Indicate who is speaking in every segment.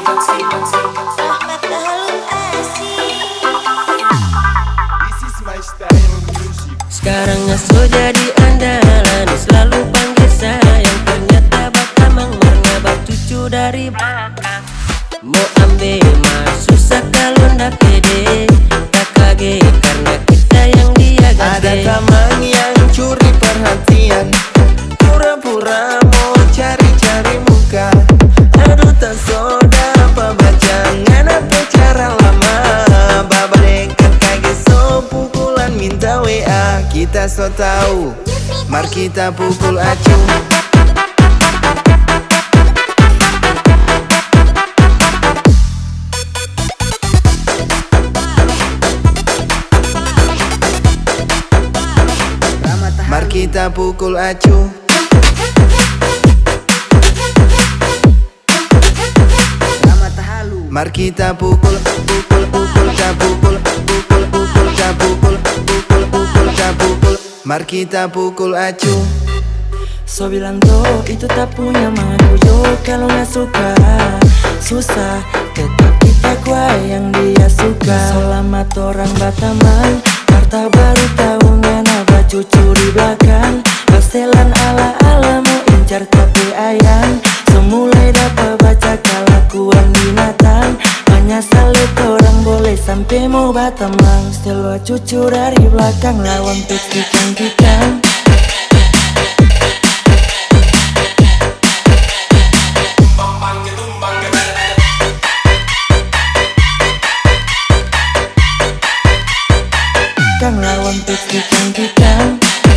Speaker 1: Sekarang ngaso jadi andalan, selalu panggil sayang. Ternyata batamang mengabak cucu dari belakang. Mau ambil mah susah kalau ndak pede. Tak kaget karena kita yang dia gade.
Speaker 2: Ada tamang yang curi perhatian, pura-pura mau cari-cari muka. Aduh tak soda apa bacangan apa cara lama. Baba dekat kaget so pukulan minta WA. Kita so tahu, mar kita pukul acuh. Mar kita pukul acuh. Mar kita pukul, pukul, pukul, pukul, pukul, pukul, pukul, pukul, pukul, pukul. Mar kita pukul acuh.
Speaker 3: So bilang tuh itu tak punya mangakujo. Kalau nggak suka susah, tetap kita kuat yang dia suka. Selamat orang Batamang, harta baru tahu ngana cucu di belakang. Pastelan ala-ala mau incar tapi ayang. Semulai dapat baca kelakuan binatang. Hanya salit orang boleh sampai mau Batamang. Setelah cucu dari belakang lawan pikir-pikir. Kang lawan pikir-pikir.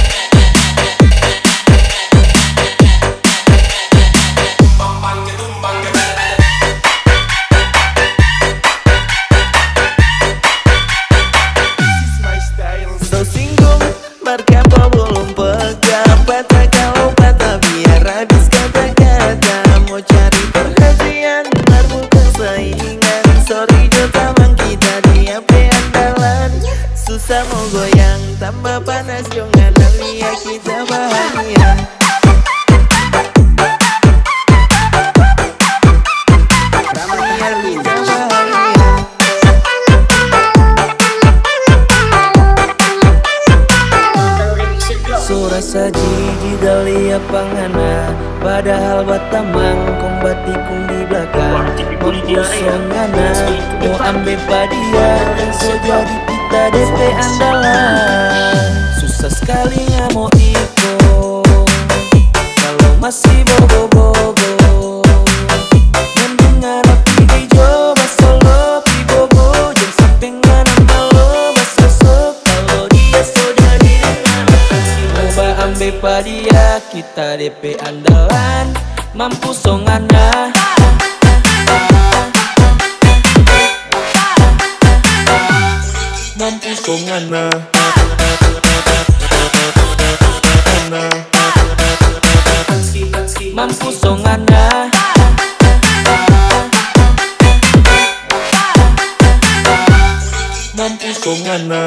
Speaker 2: So singgung, markapa belum pegang. Patah kalau patah biar habis kata-kata. Mau cari perhatian, mar bukan saingan. Sorry Jotamang kita di HP andalan. Susah mau goyang, tambah panas jangan lihat kita bahagia.
Speaker 3: Rasa jijik dalia pangana, padahal Batamang kong batikung di belakang. Mempusongana, mau ambil padia dan so jadi kita DP andalan. Susah sekali nggak mau ikut kalau masih bobo-bobo. Mendengar api hijau basolo pi bobo, jangan sampai ngana malo basosok. Kalau dia so jadi ambil padia kita DP andalan. Mampu songana, mampu songana, mampu songana, mampu songana.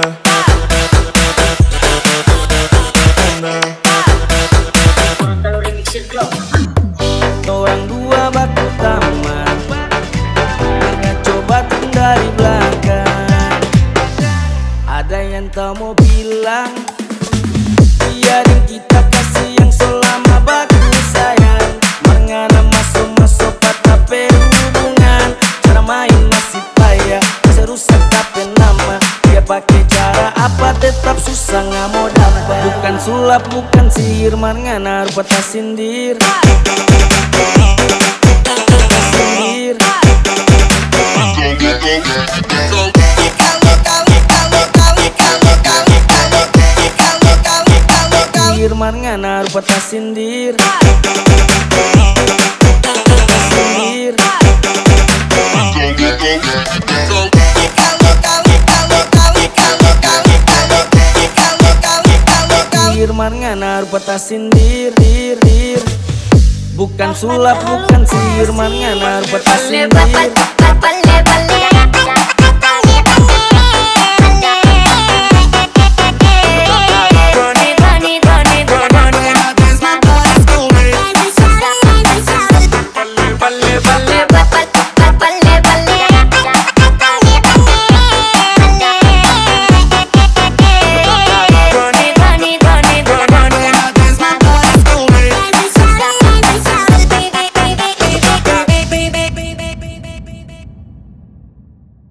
Speaker 3: Orang dua batu taman, coba dari belakang. Ada yang tak mau bilang, biarin kita kasih yang selama bagus sayang. Mengana masuk-masuk patah hubungan. Cara main masih payah, bisa rusak tapi nama. Dia pakai cara apa tetap susah nggak mau dapat. Bukan sulap bukan sihir, mengana rupa sindir. Mengana rupa sindir. Mengana rupa sindir. Bukan sulap bukan sihir, mengana rupa sindir.